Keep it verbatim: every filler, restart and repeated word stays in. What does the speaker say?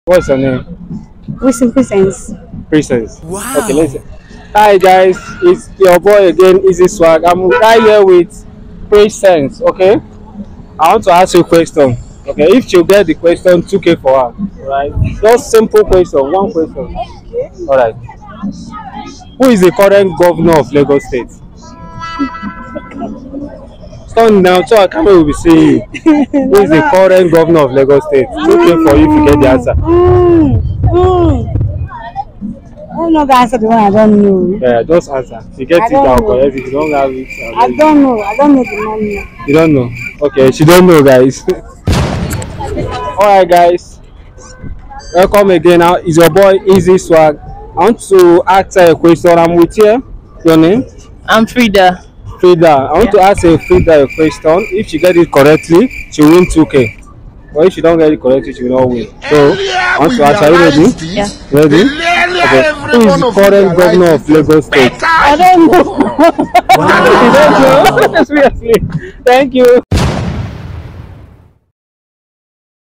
What's your name? With simple sense. Presence. Okay, Wow. listen. Hi guys, it's your boy again, Easy Swag. I'm right here with Presence. Okay, I want to ask you a question. Okay, if you get the question, two K for her. Alright, just simple question, one question. Alright, who is the current governor of Lagos State? Stand now, so our camera will be seeing you. Who is the current governor of Lagos State? It's okay for you if you get the answer. Mm, mm. I'm not gonna answer the one I don't know. Yeah, just answer. If you get I it, don't I'll know. correct. If you don't have it, I'll I let you. don't know. I don't know the money. You don't know. Okay, she don't know, guys. Alright, guys. Welcome again. Now, it's your boy Easy Swag. I want to ask her a question. I'm with you. Your name? I'm Frida. Frida. I want Yeah. to ask a Frida a question. If she get it correctly, she win two K. But if she don't get it correctly, she will not win. So, I want to ask, are you ready? Yeah. Ready? Okay. Who is the current governor of Lagos State? I don't know. You don't know? Seriously. Thank you.